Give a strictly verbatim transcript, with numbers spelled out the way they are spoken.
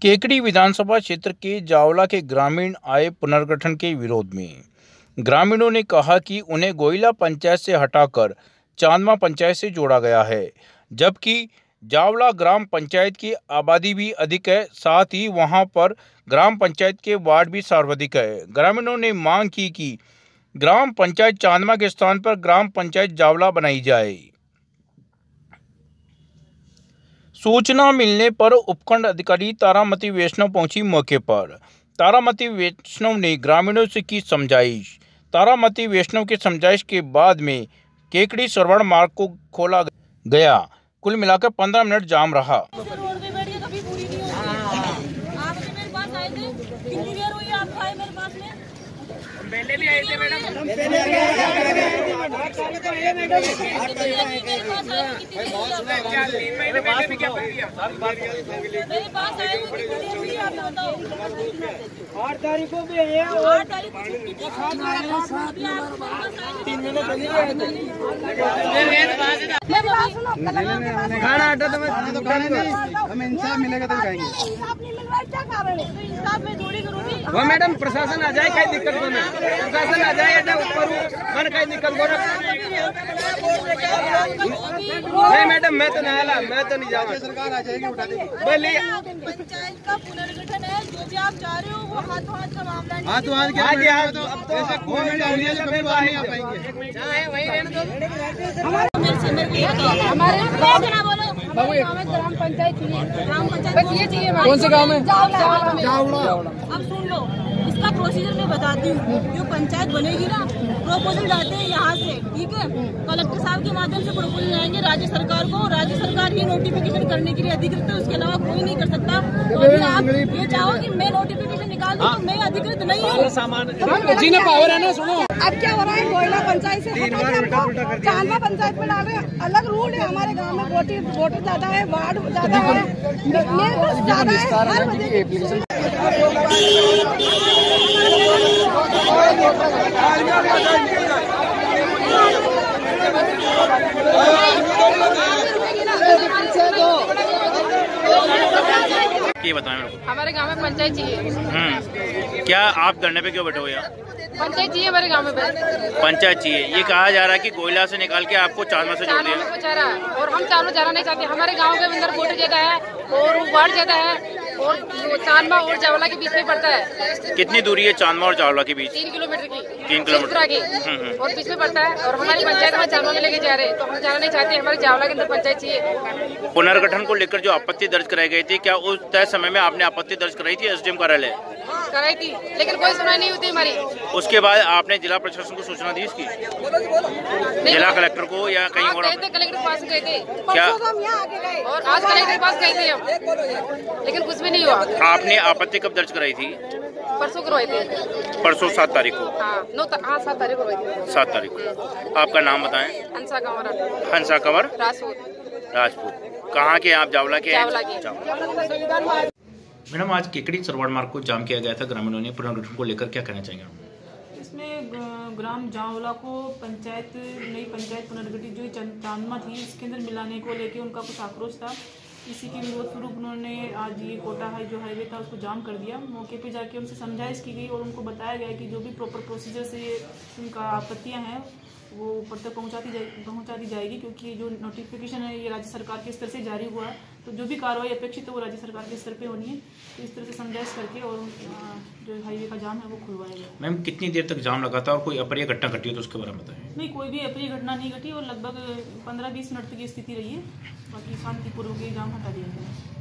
केकड़ी विधानसभा क्षेत्र के जावला के ग्रामीण आए पुनर्गठन के विरोध में। ग्रामीणों ने कहा कि उन्हें गोइला पंचायत से हटाकर चांदमा पंचायत से जोड़ा गया है, जबकि जावला ग्राम पंचायत की आबादी भी अधिक है, साथ ही वहां पर ग्राम पंचायत के वार्ड भी सर्वाधिक है। ग्रामीणों ने मांग की कि ग्राम पंचायत चांदमा के स्थान पर ग्राम पंचायत जावला बनाई जाए। सूचना मिलने पर उपखंड अधिकारी तारामती वैष्णव पहुंची मौके पर। तारामती वैष्णव ने ग्रामीणों से की समझाइश। तारामती वैष्णव के समझाइश के बाद में केकड़ी सरवण मार्ग को खोला गया। कुल मिलाकर पंद्रह मिनट जाम रहा। पहले भी आए थे मैडम। तीन महीने पहले भी क्या मेरे पास आए आठ तारीख को भी है, आठ तारीख को तीन महीने पहले खाना आटा तो मैं तो खाने नहीं, हमें इंसाफ मिलेगा तो खाएंगे। क्या कारण है? इंसाफ में थोड़ी करूँगी। वो मैडम प्रशासन आ जाए, कोई दिक्कत को ना, प्रशासन आ जाए ऊपर मन कोई दिक्कत को नहीं मैडम, मैं तो नहीं आला, मैं तो नहीं जाऊँगा। सरकार आ जाएगी, उठा देगी। बोलिए पंचायत का पुनर्गठन है, जो भी आप चाह रहे हो वो हाथों हाथ का मामला नहीं। हाथों हाथ क्या है? तो अब तो ऐसा कोई नहीं आ पाएंगे। चाहे वही रहने दो। हमारे ग्राम पंचायत चाहिए, ग्राम पंचायत बस ये चाहिए। कौन से गाँव में? जावला। अब सुन लो, इसका प्रोसीजर मैं बताती हूँ। जो पंचायत बनेगी ना, प्रोपोजल जाते हैं यहाँ से, ठीक है, कलेक्टर साहब के माध्यम से प्रोपोजल जाएंगे राज्य सरकार को। राज्य सरकार ही नोटिफिकेशन करने के लिए अधिकृत है, उसके अलावा कोई नहीं कर सकता। तो अगर आप ये चाहो कि मैं नोटिफिकेशन निकाल दूँ, तो मैं अधिकृत नहीं हूँ। पावर है ना, सुनो अब क्या हो रहा है। गोइला पंचायत से चांदमा पंचायत में डाल रहे हैं। अलग रूल है हमारे गाँव में, वोटर वोटर ज्यादा है, वार्ड ज्यादा है, मेंबर्स ज्यादा है, हर वजह ये बताएं मेरे को। हमारे गांव में पंचायत चाहिए। हम्म, क्या आप धरने पे क्यों बैठे हो यार? पंचायत चाहिए हमारे गांव में। पंचायत चाहिए। ये कहा जा रहा है कि गोइला से निकाल के आपको चांदमा से जोड़ दिया। चांदमा में चाह रहा है और हम चांदमा जाना नहीं चाहते। हमारे गांव के अंदर वोटर ज्यादा है और वार्ड ज्यादा है और चांदमा और जावला के बीच में पड़ता है। कितनी दूरी है चांदमा और जावला के बीच? तीन किलोमीटर की। तीन किलोमीटर की और बीच में पड़ता है। और हमारी पंचायत में चांदमा में लेके जा रहे हैं, तो हम जाना नहीं चाहते। हमारे जावला के अंदर पंचायत चाहिए। पुनर्गठन को लेकर जो आपत्ति दर्ज कराई गई थी, क्या उस तय समय में आपने आपत्ति दर्ज कराई थी एसडीएम कार्यालय? कराई थी, लेकिन कोई सुनाई नहीं होती हमारी। उसके बाद आपने जिला प्रशासन को सूचना दी इसकी? जिला कलेक्टर को या कहीं और? कलेक्टर के पास गए थे क्या? और आज कलेक्टर के पास गए थे हम, लेकिन कुछ भी नहीं हुआ। आपने आपत्ति कब दर्ज कराई थी? परसों करवाई थी। परसों सात तारीख को? हाँ, नौ हाँ सात तारीख को करवाई थी। सात तारीख को। आपका नाम बताएं। हंसा कंवर। हंसा कंवर राजपूत। राजपूत। कहाँ के आप? जावला के? जावला के। मैडम, आज केकड़ी सरवण मार्ग को जाम किया गया था, ग्रामीणों ने पुनर्गठन को लेकर क्या कहना चाहेंगे? इसमें ग्राम जावला को पंचायत नई पंचायत पुनर्गठित जो चांदमा थी उसके अंदर मिलाने को लेके उनका कुछ आक्रोश था। इसी के विरोध स्वरूप उन्होंने आज ये कोटा है जो हाईवे था उसको जाम कर दिया। मौके पे जाके उनसे समझाइश की गई और उनको बताया गया कि जो भी प्रॉपर प्रोसीजर से ये उनका आपत्तियाँ हैं वो ऊपर तक पहुंचाती जाए पहुंचा दी जाएगी, क्योंकि जो नोटिफिकेशन है ये राज्य सरकार के स्तर से जारी हुआ है। तो जो भी कार्रवाई अपेक्षित है वो राज्य सरकार के स्तर पे होनी है। तो इस तरह से समझाइश करके और जो हाईवे का जाम है वो खुलवाया गया। मैम, कितनी देर तक जाम लगा था और कोई अप्रिय घटना घटी हो तो उसके बारे में बताएं। नहीं, कोई भी अप्रिय घटना नहीं घटी और लगभग पंद्रह बीस मिनट तक की स्थिति रही है। बाकी शांतिपूर्वक जाम हटा दिया गया।